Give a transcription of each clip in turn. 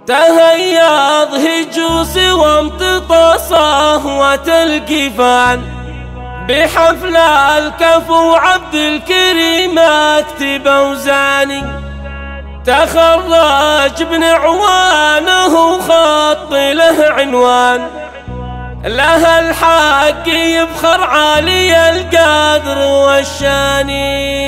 تهياض هجوس وامتطى صهوة القفان بحفل الكفو عبد الكريم اكتب اوزاني. تخرج ابن عوانه خط له عنوان لها الحق يبخر عالي القدر والشاني.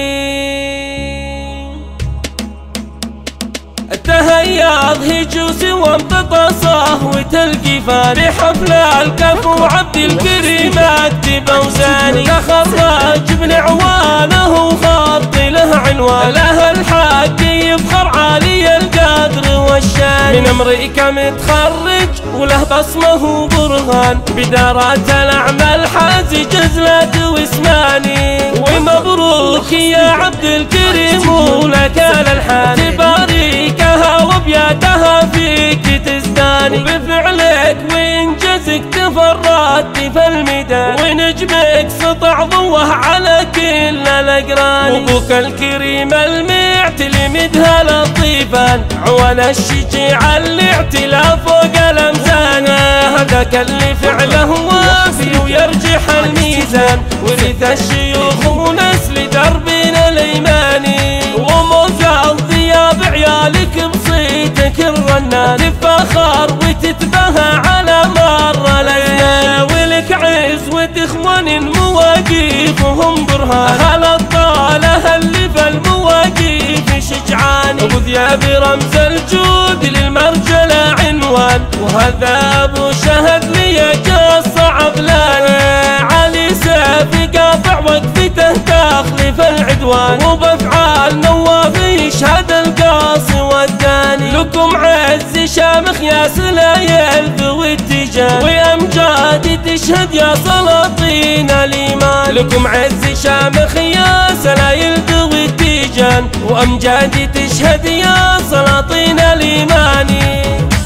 تهياض هجوس وامتطى صهوة القفان بحفل الكفو عبد الكريم اكتب اوزاني. تخرج ابن عوانه خط له عنوان لها الحق يبخر عالي القدر والشان. من امريكا متخرج وله بصمه برهان بدارات الاعمال حاز جزلة واسماني. ومبروك يا عبد الكريم ولك الالحان تباريكها وابياتها فيك تزداني. وبفعلك وانجازك تفردت في الميدان ونجمك سطع ضوه على كل الاقران. وابوك الكريم المعتلي مدها لطيفان عوان الشجيع اللي اعتلى فوق الامزان. هذاك اللي فعله وافي ويرجح الميزان ورث الشيوخ ونسل دربنا الايماني. وموت الضياء بعيالك بصيتك الرنان تفاخر وتتباهى على مر الايام. ولك عز وتخوان مواقفهم برهان اهل الطاله اللي في المواقف شجعاني. ابو ذياب رمز الجود للمرجله عنوان وهذا ابو شهد لي قص عبلاني. علي سيف قاطع وقفته تخلف العدوان وبافعال نواف يشهد القاصي والداني. لكم عز شامخ يا سلايل والتيجان وامجاد تشهد يا سلاطين الايمان. لكم عز شامخ يا سلايل والتيجان وامجاد تشهد يا سلاطين الايمان.